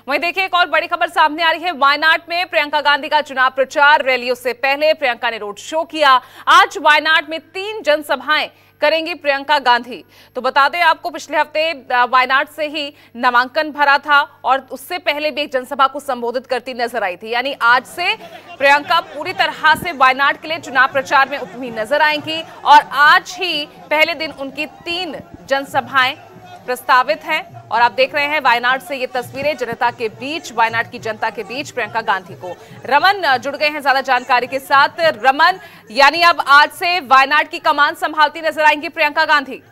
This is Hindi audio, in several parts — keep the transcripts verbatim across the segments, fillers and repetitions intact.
वहीं देखिए एक और बड़ी खबर सामने आ रही है। वायनाड में प्रियंका गांधी का चुनाव प्रचार, रैलियों से पहले प्रियंका ने रोड शो किया। आज वायनाड में तीन जनसभाएं करेंगी प्रियंका गांधी। तो बता दें आपको, पिछले हफ्ते वायनाड से ही नामांकन भरा था और उससे पहले भी एक जनसभा को संबोधित करती नजर आई थी। यानी आज से प्रियंका पूरी तरह से वायनाड के लिए चुनाव प्रचार में उतनी नजर आएंगी और आज ही पहले दिन उनकी तीन जनसभाएं प्रस्तावित हैं। और आप देख रहे हैं वायनाड से ये तस्वीरें, जनता के बीच, वायनाड की जनता के बीच प्रियंका गांधी को। रमन जुड़ गए हैं ज्यादा जानकारी के साथ। रमन, यानी अब आज से वायनाड की कमान संभालती नजर आएंगी प्रियंका गांधी।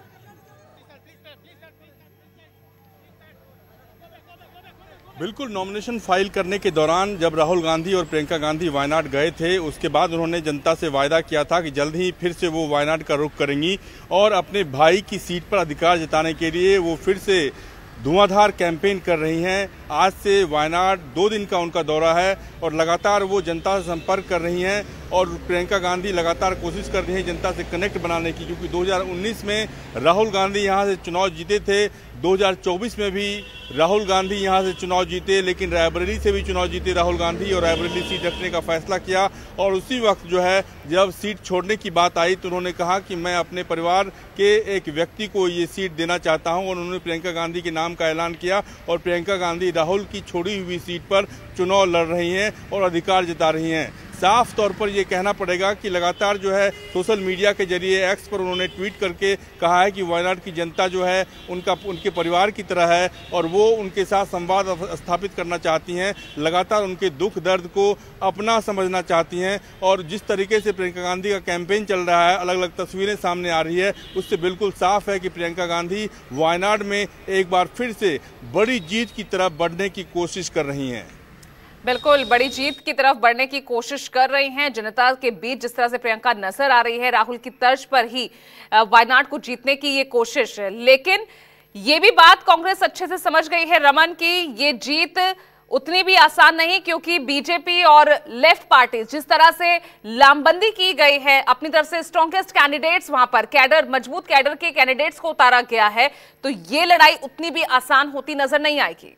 बिल्कुल, नॉमिनेशन फाइल करने के दौरान जब राहुल गांधी और प्रियंका गांधी वायनाड गए थे, उसके बाद उन्होंने जनता से वायदा किया था कि जल्द ही फिर से वो वायनाड का रुख करेंगी और अपने भाई की सीट पर अधिकार जताने के लिए वो फिर से धुआंधार कैंपेन कर रही हैं। आज से वायनाड दो दिन का उनका दौरा है और लगातार वो जनता से संपर्क कर रही हैं और प्रियंका गांधी लगातार कोशिश कर रही हैं जनता से कनेक्ट बनाने की, क्योंकि दो हज़ार उन्नीस में राहुल गांधी यहां से चुनाव जीते थे, दो हज़ार चौबीस में भी राहुल गांधी यहां से चुनाव जीते, लेकिन रायबरेली से भी चुनाव जीते राहुल गांधी और रायबरेली सीट रखने का फैसला किया। और उसी वक्त जो है जब सीट छोड़ने की बात आई तो उन्होंने कहा कि मैं अपने परिवार के एक व्यक्ति को ये सीट देना चाहता हूं और उन्होंने प्रियंका गांधी के नाम का ऐलान किया और प्रियंका गांधी राहुल की छोड़ी हुई सीट पर चुनाव लड़ रही हैं और अधिकार जता रही हैं। साफ तौर पर यह कहना पड़ेगा कि लगातार जो है सोशल मीडिया के जरिए एक्स पर उन्होंने ट्वीट करके कहा है कि वायनाड की जनता जो है उनका उनके परिवार की तरह है और वो उनके साथ संवाद स्थापित करना चाहती हैं, लगातार उनके दुख दर्द को अपना समझना चाहती हैं। और जिस तरीके से प्रियंका गांधी का कैंपेन चल रहा है, अलग अलग तस्वीरें सामने आ रही है, उससे बिल्कुल साफ है कि प्रियंका गांधी वायनाड में एक बार फिर से बड़ी जीत की तरफ बढ़ने की कोशिश कर रही हैं। बिल्कुल, बड़ी जीत की तरफ बढ़ने की कोशिश कर रही हैं। जनता के बीच जिस तरह से प्रियंका नजर आ रही है, राहुल की तर्ज पर ही वायनाड को जीतने की ये कोशिश। लेकिन ये भी बात कांग्रेस अच्छे से समझ गई है रमन की ये जीत उतनी भी आसान नहीं, क्योंकि बीजेपी और लेफ्ट पार्टी जिस तरह से लामबंदी की गई है, अपनी तरफ से स्ट्रॉन्गेस्ट कैंडिडेट्स वहां पर कैडर, मजबूत कैडर के कैंडिडेट्स को उतारा गया है, तो ये लड़ाई उतनी भी आसान होती नजर नहीं आएगी।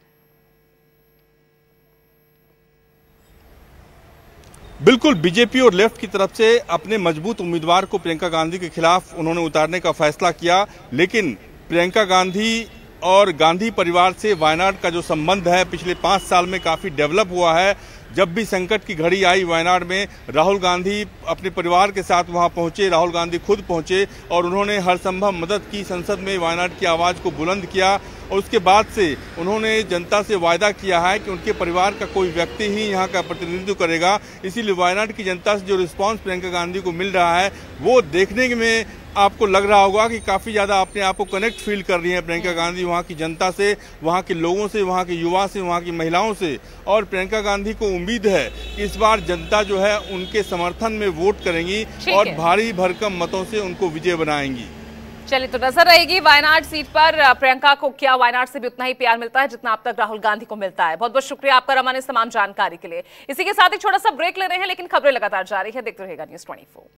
बिल्कुल, बीजेपी और लेफ्ट की तरफ से अपने मजबूत उम्मीदवार को प्रियंका गांधी के खिलाफ उन्होंने उतारने का फैसला किया, लेकिन प्रियंका गांधी और गांधी परिवार से वायनाड का जो संबंध है पिछले पाँच साल में काफ़ी डेवलप हुआ है। जब भी संकट की घड़ी आई वायनाड में, राहुल गांधी अपने परिवार के साथ वहां पहुंचे, राहुल गांधी खुद पहुंचे और उन्होंने हर संभव मदद की, संसद में वायनाड की आवाज़ को बुलंद किया और उसके बाद से उन्होंने जनता से वायदा किया है कि उनके परिवार का कोई व्यक्ति ही यहाँ का प्रतिनिधित्व करेगा। इसीलिए वायनाड की जनता से जो रिस्पांस प्रियंका गांधी को मिल रहा है वो देखने में आपको लग रहा होगा कि काफ़ी ज़्यादा अपने आप को कनेक्ट फील कर रही हैं प्रियंका गांधी वहाँ की जनता से, वहाँ के लोगों से, वहाँ के युवा से, वहाँ की महिलाओं से। और प्रियंका गांधी को उम्मीद है कि इस बार जनता जो है उनके समर्थन में वोट करेंगी और भारी भरकम मतों से उनको विजय बनाएंगी। चलिए, तो नजर रहेगी वायनाड सीट पर प्रियंका को क्या वायनाड से भी उतना ही प्यार मिलता है जितना अब तक राहुल गांधी को मिलता है। बहुत बहुत शुक्रिया आपका रमन इस तमाम जानकारी के लिए। इसी के साथ एक छोटा सा ब्रेक ले रहे हैं, लेकिन खबरें लगातार जारी है, देखते रहिएगा न्यूज़ चौबीस।